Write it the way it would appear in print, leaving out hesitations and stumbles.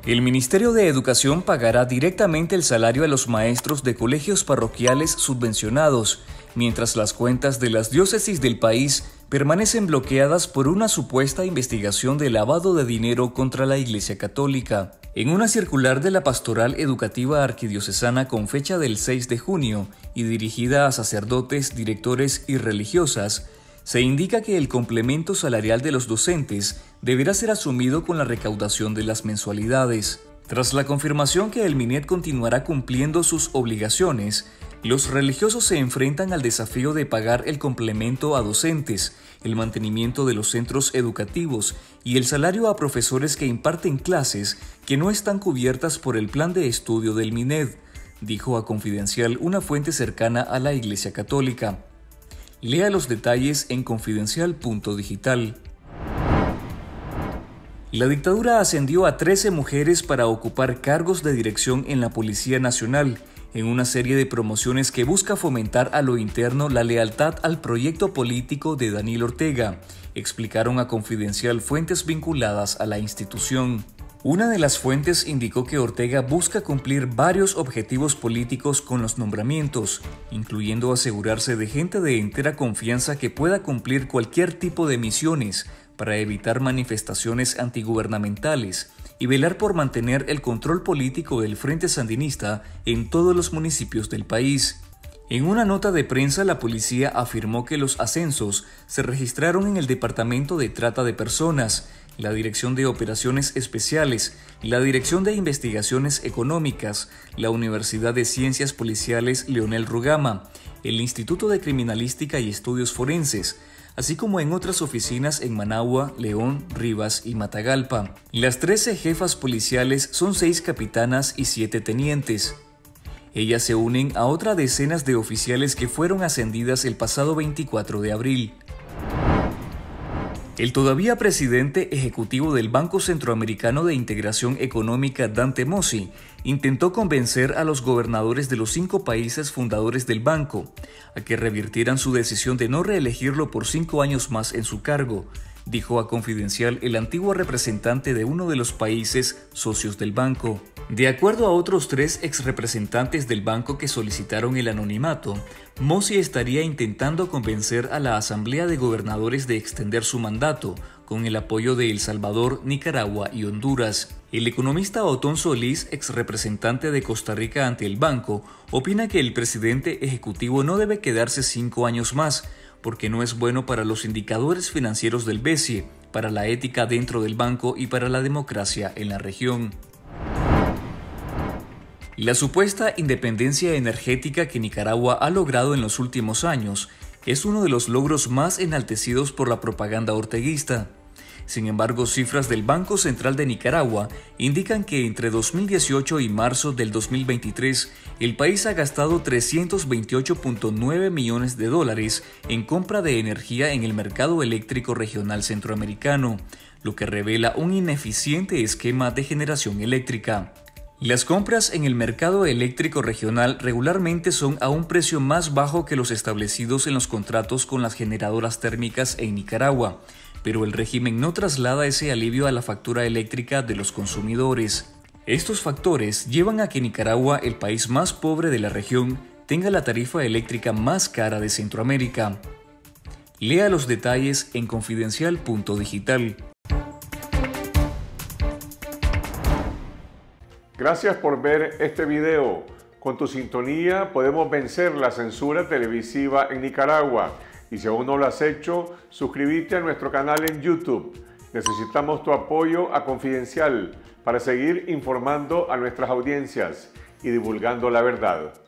El Ministerio de Educación pagará directamente el salario a los maestros de colegios parroquiales subvencionados, mientras las cuentas de las diócesis del país permanecen bloqueadas por una supuesta investigación de lavado de dinero contra la Iglesia Católica. En una circular de la Pastoral Educativa Arquidiocesana con fecha del 6 de junio y dirigida a sacerdotes, directores y religiosas, se indica que el complemento salarial de los docentes deberá ser asumido con la recaudación de las mensualidades. Tras la confirmación que el MINED continuará cumpliendo sus obligaciones, los religiosos se enfrentan al desafío de pagar el complemento a docentes, el mantenimiento de los centros educativos y el salario a profesores que imparten clases que no están cubiertas por el plan de estudio del MINED, dijo a Confidencial una fuente cercana a la Iglesia Católica. Lea los detalles en confidencial.digital. La dictadura ascendió a 13 mujeres para ocupar cargos de dirección en la Policía Nacional, en una serie de promociones que busca fomentar a lo interno la lealtad al proyecto político de Daniel Ortega, explicaron a Confidencial fuentes vinculadas a la institución. Una de las fuentes indicó que Ortega busca cumplir varios objetivos políticos con los nombramientos, incluyendo asegurarse de gente de entera confianza que pueda cumplir cualquier tipo de misiones para evitar manifestaciones antigubernamentales y velar por mantener el control político del Frente Sandinista en todos los municipios del país. En una nota de prensa, la policía afirmó que los ascensos se registraron en el Departamento de Trata de Personas, la Dirección de Operaciones Especiales, la Dirección de Investigaciones Económicas, la Universidad de Ciencias Policiales Leonel Rugama, el Instituto de Criminalística y Estudios Forenses, así como en otras oficinas en Managua, León, Rivas y Matagalpa. Las 13 jefas policiales son 6 capitanas y 7 tenientes. Ellas se unen a otras decenas de oficiales que fueron ascendidas el pasado 24 de abril. El todavía presidente ejecutivo del Banco Centroamericano de Integración Económica, Dante Mossi, intentó convencer a los gobernadores de los 5 países fundadores del banco a que revirtieran su decisión de no reelegirlo por 5 años más en su cargo, dijo a Confidencial el antiguo representante de uno de los países socios del banco. De acuerdo a otros 3 exrepresentantes del banco que solicitaron el anonimato, Mossi estaría intentando convencer a la Asamblea de Gobernadores de extender su mandato, con el apoyo de El Salvador, Nicaragua y Honduras. El economista Otón Solís, exrepresentante de Costa Rica ante el banco, opina que el presidente ejecutivo no debe quedarse 5 años más, porque no es bueno para los indicadores financieros del BESIE, para la ética dentro del banco y para la democracia en la región. La supuesta independencia energética que Nicaragua ha logrado en los últimos años es uno de los logros más enaltecidos por la propaganda orteguista. Sin embargo, cifras del Banco Central de Nicaragua indican que entre 2018 y marzo del 2023, el país ha gastado $328.9 millones en compra de energía en el mercado eléctrico regional centroamericano, lo que revela un ineficiente esquema de generación eléctrica. Las compras en el mercado eléctrico regional regularmente son a un precio más bajo que los establecidos en los contratos con las generadoras térmicas en Nicaragua, pero el régimen no traslada ese alivio a la factura eléctrica de los consumidores. Estos factores llevan a que Nicaragua, el país más pobre de la región, tenga la tarifa eléctrica más cara de Centroamérica. Lea los detalles en confidencial.digital. Gracias por ver este video. Con tu sintonía podemos vencer la censura televisiva en Nicaragua. Y si aún no lo has hecho, suscríbete a nuestro canal en YouTube. Necesitamos tu apoyo a Confidencial para seguir informando a nuestras audiencias y divulgando la verdad.